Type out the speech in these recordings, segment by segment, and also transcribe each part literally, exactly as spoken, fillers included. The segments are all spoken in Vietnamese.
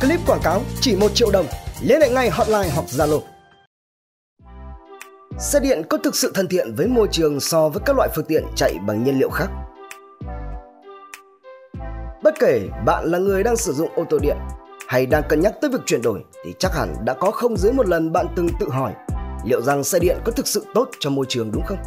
Clip quảng cáo chỉ một triệu đồng, liên hệ ngay hotline hoặc Zalo. Xe điện có thực sự thân thiện với môi trường so với các loại phương tiện chạy bằng nhiên liệu khác? Bất kể bạn là người đang sử dụng ô tô điện hay đang cân nhắc tới việc chuyển đổi thì chắc hẳn đã có không dưới một lần bạn từng tự hỏi liệu rằng xe điện có thực sự tốt cho môi trường đúng không?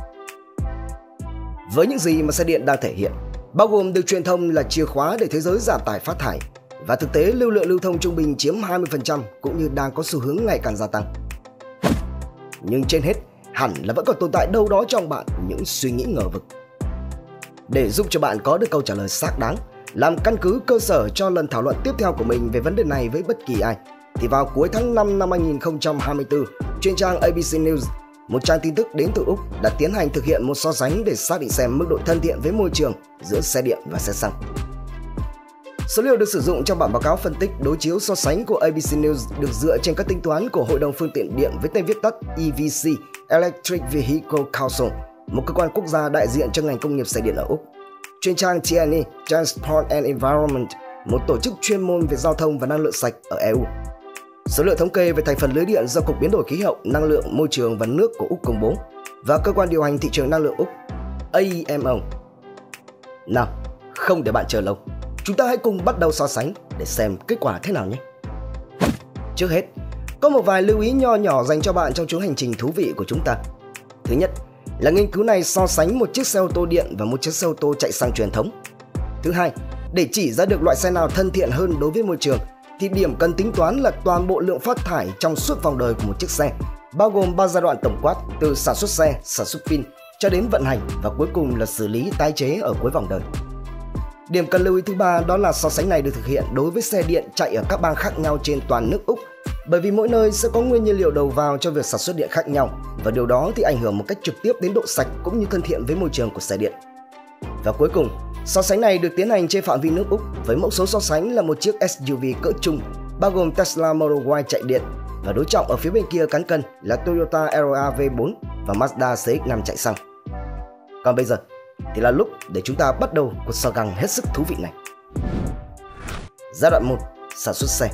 Với những gì mà xe điện đang thể hiện, bao gồm được truyền thông là chìa khóa để thế giới giảm tải phát thải, và thực tế lưu lượng lưu thông trung bình chiếm hai mươi phần trăm cũng như đang có xu hướng ngày càng gia tăng. Nhưng trên hết, hẳn là vẫn còn tồn tại đâu đó trong bạn những suy nghĩ ngờ vực. Để giúp cho bạn có được câu trả lời xác đáng, làm căn cứ cơ sở cho lần thảo luận tiếp theo của mình về vấn đề này với bất kỳ ai, thì vào cuối tháng năm năm hai nghìn không trăm hai mươi tư, trên trang a bê xê News, một trang tin tức đến từ Úc, đã tiến hành thực hiện một so sánh để xác định xem mức độ thân thiện với môi trường giữa xe điện và xe xăng. Số liệu được sử dụng trong bản báo cáo phân tích đối chiếu so sánh của a bê xê News được dựa trên các tính toán của Hội đồng Phương tiện Điện với tên viết tắt E V C, Electric Vehicle Council, một cơ quan quốc gia đại diện cho ngành công nghiệp xe điện ở Úc. Trên trang T and E, Transport and Environment, một tổ chức chuyên môn về giao thông và năng lượng sạch ở e u. Số liệu thống kê về thành phần lưới điện do Cục Biến đổi Khí hậu, Năng lượng, Môi trường và Nước của Úc công bố và Cơ quan điều hành thị trường năng lượng Úc A E M O. Nào, không để bạn chờ lâu, chúng ta hãy cùng bắt đầu so sánh để xem kết quả thế nào nhé. Trước hết, có một vài lưu ý nho nhỏ dành cho bạn trong chuyến hành trình thú vị của chúng ta. Thứ nhất là nghiên cứu này so sánh một chiếc xe ô tô điện và một chiếc xe ô tô chạy xăng truyền thống. Thứ hai, để chỉ ra được loại xe nào thân thiện hơn đối với môi trường, thì điểm cần tính toán là toàn bộ lượng phát thải trong suốt vòng đời của một chiếc xe, bao gồm ba giai đoạn tổng quát từ sản xuất xe, sản xuất pin cho đến vận hành và cuối cùng là xử lý tái chế ở cuối vòng đời. Điểm cần lưu ý thứ ba đó là so sánh này được thực hiện đối với xe điện chạy ở các bang khác nhau trên toàn nước Úc, bởi vì mỗi nơi sẽ có nguyên nhiên liệu đầu vào cho việc sản xuất điện khác nhau, và điều đó thì ảnh hưởng một cách trực tiếp đến độ sạch cũng như thân thiện với môi trường của xe điện. Và cuối cùng, so sánh này được tiến hành trên phạm vi nước Úc với mẫu số so sánh là một chiếc S U V cỡ trung, bao gồm Tesla Model Y chạy điện, và đối trọng ở phía bên kia cán cân là Toyota R A V bốn và Mazda C X năm chạy xăng. Còn bây giờ thì là lúc để chúng ta bắt đầu cuộc so găng hết sức thú vị này. Giai đoạn một, sản xuất xe.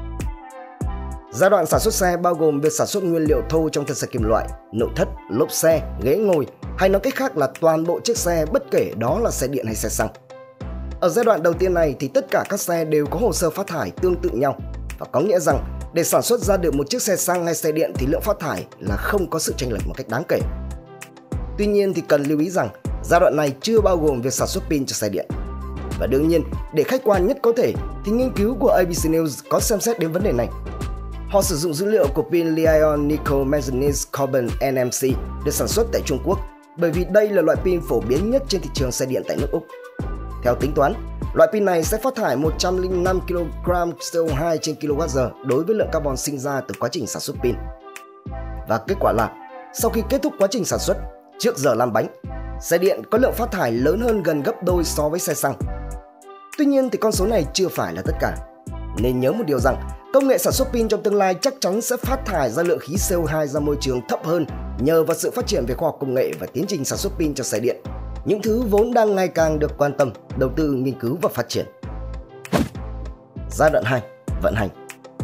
Giai đoạn sản xuất xe bao gồm việc sản xuất nguyên liệu thô trong thân xe kim loại, nội thất, lốp xe, ghế ngồi, hay nói cách khác là toàn bộ chiếc xe bất kể đó là xe điện hay xe xăng. Ở giai đoạn đầu tiên này thì tất cả các xe đều có hồ sơ phát thải tương tự nhau, và có nghĩa rằng để sản xuất ra được một chiếc xe xăng hay xe điện thì lượng phát thải là không có sự chênh lệch một cách đáng kể. Tuy nhiên thì cần lưu ý rằng giai đoạn này chưa bao gồm việc sản xuất pin cho xe điện. Và đương nhiên, để khách quan nhất có thể thì nghiên cứu của a bê xê News có xem xét đến vấn đề này. Họ sử dụng dữ liệu của pin Li-ion Nickel Manganese Carbon N M C được sản xuất tại Trung Quốc, bởi vì đây là loại pin phổ biến nhất trên thị trường xe điện tại nước Úc. Theo tính toán, loại pin này sẽ phát thải một trăm lẻ năm ki lô gam C O hai trên kWh đối với lượng carbon sinh ra từ quá trình sản xuất pin. Và kết quả là, sau khi kết thúc quá trình sản xuất, trước giờ lăn bánh, xe điện có lượng phát thải lớn hơn gần gấp đôi so với xe xăng. Tuy nhiên thì con số này chưa phải là tất cả. Nên nhớ một điều rằng, công nghệ sản xuất pin trong tương lai chắc chắn sẽ phát thải ra lượng khí C O hai ra môi trường thấp hơn nhờ vào sự phát triển về khoa học công nghệ và tiến trình sản xuất pin cho xe điện, những thứ vốn đang ngày càng được quan tâm, đầu tư, nghiên cứu và phát triển. Giai đoạn hai, vận hành.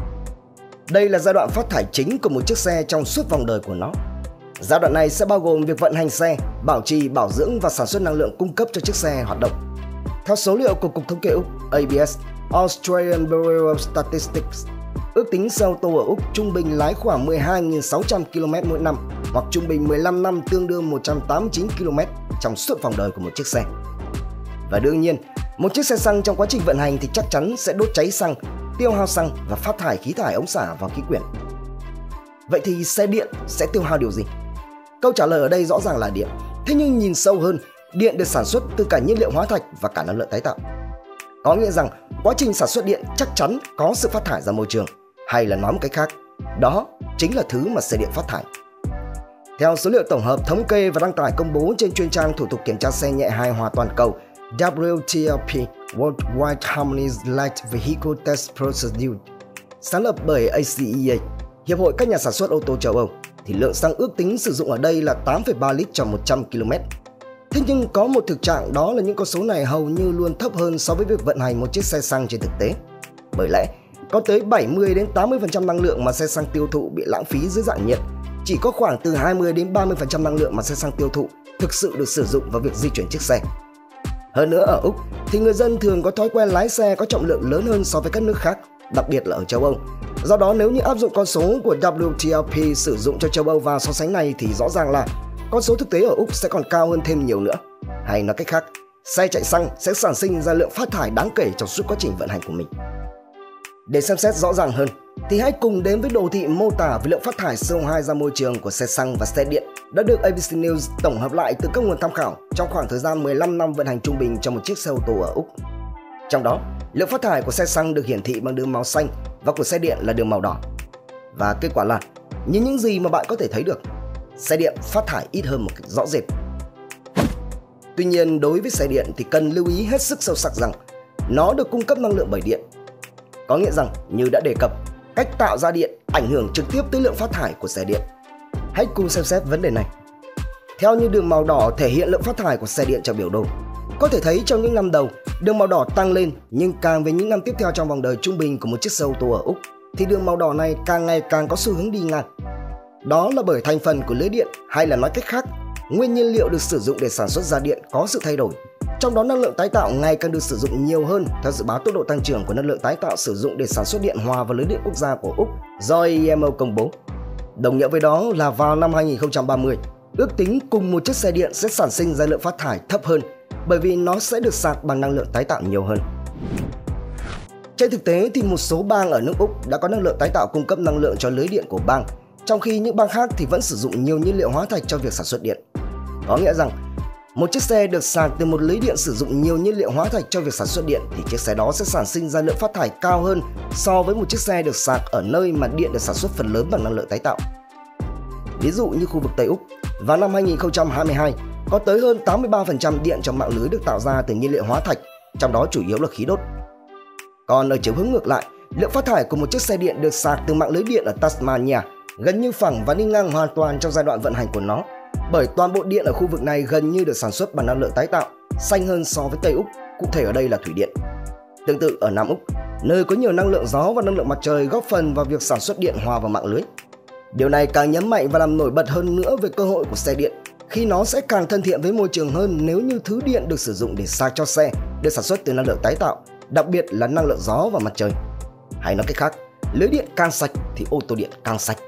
Đây là giai đoạn phát thải chính của một chiếc xe trong suốt vòng đời của nó. Giai đoạn này sẽ bao gồm việc vận hành xe, bảo trì, bảo dưỡng và sản xuất năng lượng cung cấp cho chiếc xe hoạt động. Theo số liệu của Cục Thống kê Úc A B S, Australian Bureau of Statistics, ước tính xe ô tô ở Úc trung bình lái khoảng mười hai nghìn sáu trăm ki lô mét mỗi năm, hoặc trung bình mười lăm năm tương đương một trăm tám mươi chín ki lô mét trong suốt vòng đời của một chiếc xe. Và đương nhiên, một chiếc xe xăng trong quá trình vận hành thì chắc chắn sẽ đốt cháy xăng, tiêu hao xăng và phát thải khí thải ống xả vào khí quyển. Vậy thì xe điện sẽ tiêu hao điều gì? Câu trả lời ở đây rõ ràng là điện. Thế nhưng nhìn sâu hơn, điện được sản xuất từ cả nhiên liệu hóa thạch và cả năng lượng tái tạo. Có nghĩa rằng quá trình sản xuất điện chắc chắn có sự phát thải ra môi trường, hay là nói một cách khác, đó chính là thứ mà xe điện phát thải. Theo số liệu tổng hợp thống kê và đăng tải công bố trên chuyên trang thủ tục kiểm tra xe nhẹ hài hòa toàn cầu W T L P Worldwide Harmonized Light Vehicle Test Procedure, sáng lập bởi A C E A, Hiệp hội các nhà sản xuất ô tô châu Âu, thì lượng xăng ước tính sử dụng ở đây là tám phẩy ba lít cho một trăm ki lô mét. Thế nhưng có một thực trạng, đó là những con số này hầu như luôn thấp hơn so với việc vận hành một chiếc xe xăng trên thực tế. Bởi lẽ có tới bảy mươi đến tám mươi phần trăm năng lượng mà xe xăng tiêu thụ bị lãng phí dưới dạng nhiệt. Chỉ có khoảng từ hai mươi đến ba mươi phần trăm năng lượng mà xe xăng tiêu thụ thực sự được sử dụng vào việc di chuyển chiếc xe. Hơn nữa ở Úc thì người dân thường có thói quen lái xe có trọng lượng lớn hơn so với các nước khác, đặc biệt là ở châu Âu. Do đó nếu như áp dụng con số của W T L P sử dụng cho châu Âu vào so sánh này thì rõ ràng là con số thực tế ở Úc sẽ còn cao hơn thêm nhiều nữa. Hay nói cách khác, xe chạy xăng sẽ sản sinh ra lượng phát thải đáng kể trong suốt quá trình vận hành của mình. Để xem xét rõ ràng hơn thì hãy cùng đến với đồ thị mô tả về lượng phát thải xê o hai ra môi trường của xe xăng và xe điện đã được A B C News tổng hợp lại từ các nguồn tham khảo trong khoảng thời gian mười lăm năm vận hành trung bình cho một chiếc xe ô tô ở Úc. Trong đó, lượng phát thải của xe xăng được hiển thị bằng đường màu xanh và của xe điện là đường màu đỏ. Và kết quả là, như những gì mà bạn có thể thấy được, xe điện phát thải ít hơn một cách rõ rệt. Tuy nhiên, đối với xe điện thì cần lưu ý hết sức sâu sắc rằng nó được cung cấp năng lượng bởi điện. Có nghĩa rằng, như đã đề cập, cách tạo ra điện ảnh hưởng trực tiếp tới lượng phát thải của xe điện. Hãy cùng xem xét vấn đề này. Theo như đường màu đỏ thể hiện lượng phát thải của xe điện trong biểu đồ, có thể thấy trong những năm đầu, đường màu đỏ tăng lên, nhưng càng về những năm tiếp theo trong vòng đời trung bình của một chiếc xe ô tô ở Úc, thì đường màu đỏ này càng ngày càng có xu hướng đi ngang. Đó là bởi thành phần của lưới điện, hay là nói cách khác, nguyên nhiên liệu được sử dụng để sản xuất ra điện có sự thay đổi. Trong đó năng lượng tái tạo ngày càng được sử dụng nhiều hơn theo dự báo tốc độ tăng trưởng của năng lượng tái tạo sử dụng để sản xuất điện hòa vào lưới điện quốc gia của Úc do A E M O công bố. Đồng nghĩa với đó là vào năm hai nghìn không trăm ba mươi, ước tính cùng một chiếc xe điện sẽ sản sinh ra lượng phát thải thấp hơn bởi vì nó sẽ được sạc bằng năng lượng tái tạo nhiều hơn. Trên thực tế thì một số bang ở nước Úc đã có năng lượng tái tạo cung cấp năng lượng cho lưới điện của bang, trong khi những bang khác thì vẫn sử dụng nhiều nhiên liệu hóa thạch cho việc sản xuất điện. Có nghĩa rằng, một chiếc xe được sạc từ một lưới điện sử dụng nhiều nhiên liệu hóa thạch cho việc sản xuất điện thì chiếc xe đó sẽ sản sinh ra lượng phát thải cao hơn so với một chiếc xe được sạc ở nơi mà điện được sản xuất phần lớn bằng năng lượng tái tạo. Ví dụ như khu vực Tây Úc, vào năm hai nghìn không trăm hai mươi hai, có tới hơn tám mươi ba phần trăm điện trong mạng lưới được tạo ra từ nhiên liệu hóa thạch, trong đó chủ yếu là khí đốt. Còn ở chiều hướng ngược lại, lượng phát thải của một chiếc xe điện được sạc từ mạng lưới điện ở Tasmania gần như phẳng và đi ngang hoàn toàn trong giai đoạn vận hành của nó, bởi toàn bộ điện ở khu vực này gần như được sản xuất bằng năng lượng tái tạo, xanh hơn so với Tây Úc, cụ thể ở đây là thủy điện. Tương tự ở Nam Úc, nơi có nhiều năng lượng gió và năng lượng mặt trời góp phần vào việc sản xuất điện hòa vào mạng lưới. Điều này càng nhấn mạnh và làm nổi bật hơn nữa về cơ hội của xe điện, khi nó sẽ càng thân thiện với môi trường hơn nếu như thứ điện được sử dụng để sạc cho xe được sản xuất từ năng lượng tái tạo, đặc biệt là năng lượng gió và mặt trời. Hay nói cách khác, lưới điện càng sạch thì ô tô điện càng sạch.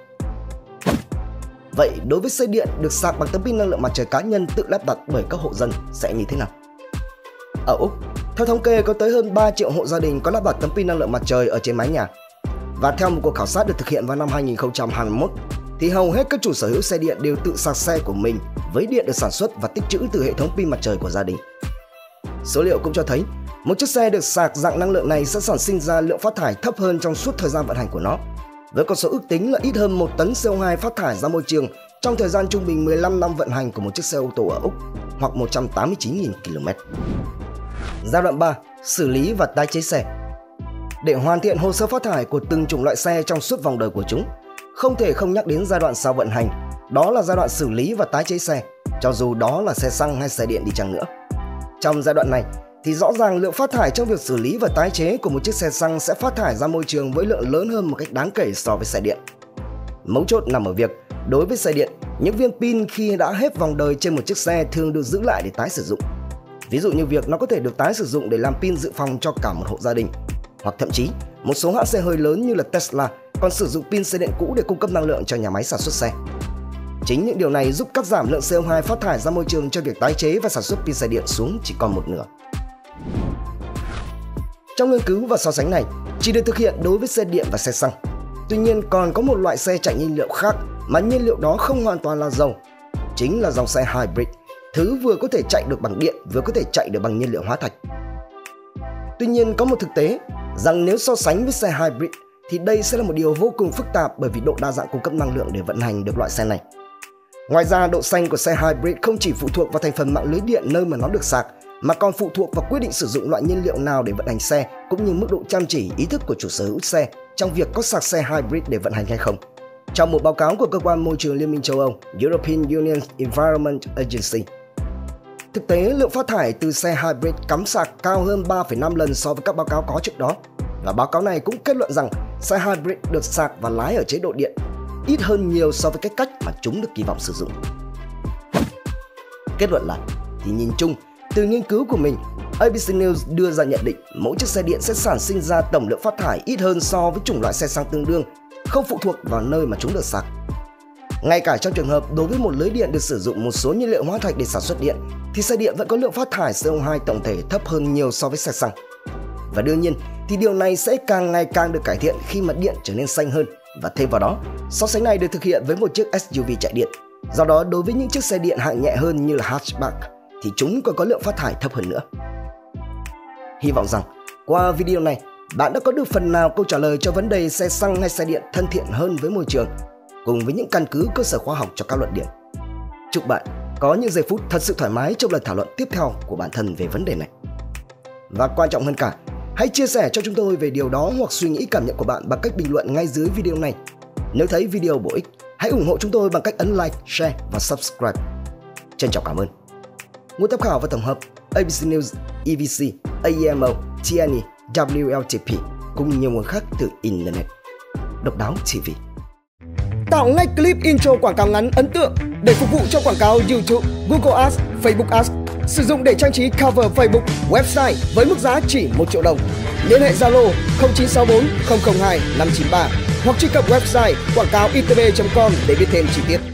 Vậy đối với xe điện được sạc bằng tấm pin năng lượng mặt trời cá nhân tự lắp đặt bởi các hộ dân sẽ như thế nào? Ở Úc, theo thống kê có tới hơn ba triệu hộ gia đình có lắp đặt tấm pin năng lượng mặt trời ở trên mái nhà. Và theo một cuộc khảo sát được thực hiện vào năm hai nghìn không trăm hai mươi mốt, thì hầu hết các chủ sở hữu xe điện đều tự sạc xe của mình với điện được sản xuất và tích trữ từ hệ thống pin mặt trời của gia đình. Số liệu cũng cho thấy, một chiếc xe được sạc dạng năng lượng này sẽ sản sinh ra lượng phát thải thấp hơn trong suốt thời gian vận hành của nó, với con số ước tính là ít hơn một tấn xê o hai phát thải ra môi trường trong thời gian trung bình mười lăm năm vận hành của một chiếc xe ô tô ở Úc, hoặc một trăm tám mươi chín nghìn ki lô mét. Giai đoạn ba. Xử lý và tái chế xe. Để hoàn thiện hồ sơ phát thải của từng chủng loại xe trong suốt vòng đời của chúng, không thể không nhắc đến giai đoạn sau vận hành, đó là giai đoạn xử lý và tái chế xe, cho dù đó là xe xăng hay xe điện đi chăng nữa. Trong giai đoạn này, thì rõ ràng lượng phát thải trong việc xử lý và tái chế của một chiếc xe xăng sẽ phát thải ra môi trường với lượng lớn hơn một cách đáng kể so với xe điện. Mấu chốt nằm ở việc, đối với xe điện, những viên pin khi đã hết vòng đời trên một chiếc xe thường được giữ lại để tái sử dụng. Ví dụ như việc nó có thể được tái sử dụng để làm pin dự phòng cho cả một hộ gia đình. Hoặc thậm chí, một số hãng xe hơi lớn như là Tesla còn sử dụng pin xe điện cũ để cung cấp năng lượng cho nhà máy sản xuất xe. Chính những điều này giúp cắt giảm lượng xê o hai phát thải ra môi trường cho việc tái chế và sản xuất pin xe điện xuống chỉ còn một nửa. Trong nghiên cứu và so sánh này, chỉ được thực hiện đối với xe điện và xe xăng. Tuy nhiên còn có một loại xe chạy nhiên liệu khác mà nhiên liệu đó không hoàn toàn là dầu. Chính là dòng xe hybrid, thứ vừa có thể chạy được bằng điện vừa có thể chạy được bằng nhiên liệu hóa thạch. Tuy nhiên có một thực tế rằng nếu so sánh với xe hybrid thì đây sẽ là một điều vô cùng phức tạp bởi vì độ đa dạng cung cấp năng lượng để vận hành được loại xe này. Ngoài ra, độ xanh của xe hybrid không chỉ phụ thuộc vào thành phần mạng lưới điện nơi mà nó được sạc, mà còn phụ thuộc vào quyết định sử dụng loại nhiên liệu nào để vận hành xe, cũng như mức độ chăm chỉ, ý thức của chủ sở hữu xe trong việc có sạc xe hybrid để vận hành hay không. Trong một báo cáo của cơ quan môi trường Liên minh châu Âu European Union Environment Agency, thực tế lượng phát thải từ xe hybrid cắm sạc cao hơn ba phẩy năm lần so với các báo cáo có trước đó. Và báo cáo này cũng kết luận rằng xe hybrid được sạc và lái ở chế độ điện ít hơn nhiều so với cái cách mà chúng được kỳ vọng sử dụng. Kết luận lại thì nhìn chung, từ nghiên cứu của mình, a bê xê News đưa ra nhận định mỗi chiếc xe điện sẽ sản sinh ra tổng lượng phát thải ít hơn so với chủng loại xe xăng tương đương, không phụ thuộc vào nơi mà chúng được sạc. Ngay cả trong trường hợp đối với một lưới điện được sử dụng một số nhiên liệu hóa thạch để sản xuất điện, thì xe điện vẫn có lượng phát thải xê o hai tổng thể thấp hơn nhiều so với xe xăng. Và đương nhiên thì điều này sẽ càng ngày càng được cải thiện khi mà điện trở nên xanh hơn. Và thêm vào đó, so sánh này được thực hiện với một chiếc ét u vê chạy điện. Do đó, đối với những chiếc xe điện hạng nhẹ hơn như là hatchback thì chúng còn có lượng phát thải thấp hơn nữa. Hy vọng rằng qua video này, bạn đã có được phần nào câu trả lời cho vấn đề xe xăng hay xe điện thân thiện hơn với môi trường, cùng với những căn cứ cơ sở khoa học cho các luận điểm. Chúc bạn có những giây phút thật sự thoải mái trong lần thảo luận tiếp theo của bản thân về vấn đề này. Và quan trọng hơn cả, hãy chia sẻ cho chúng tôi về điều đó hoặc suy nghĩ cảm nhận của bạn bằng cách bình luận ngay dưới video này. Nếu thấy video bổ ích, hãy ủng hộ chúng tôi bằng cách ấn like, share và subscribe. Trân trọng cảm ơn. Nguồn tham khảo và tổng hợp a bê xê News, e vê xê, a e em o, tê en e, vê lờ tê pê cùng nhiều nguồn khác từ Internet. Độc đáo ti vi. Tạo ngay clip intro quảng cáo ngắn ấn tượng để phục vụ cho quảng cáo YouTube, Google Ads, Facebook Ads. Sử dụng để trang trí cover Facebook, website với mức giá chỉ một triệu đồng. Liên hệ Zalo không chín sáu bốn không không hai năm chín ba hoặc truy cập website quảng cáo i tê bê chấm com để biết thêm chi tiết.